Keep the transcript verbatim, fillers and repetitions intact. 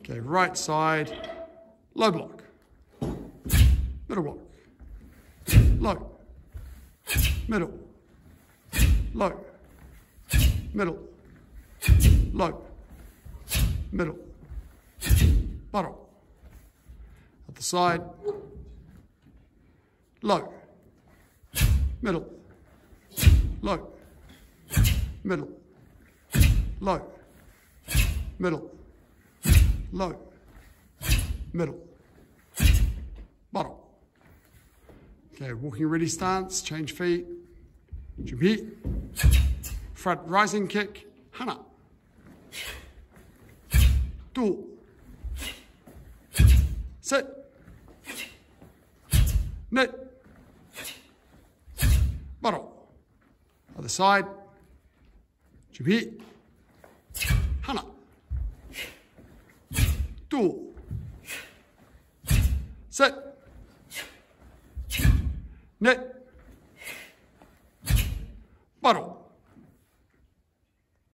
Okay, right side, low block, middle block, low, middle, low, middle, low, middle, bottom. At the side, low, middle, low, middle, low, middle, low, middle, bottom. Okay, walking ready stance, change feet, 준비, front rising kick, 하나, 둘, 셋, 넷, bottom. Other side, 준비, 하나, 둘, 셋, 넷, bottom.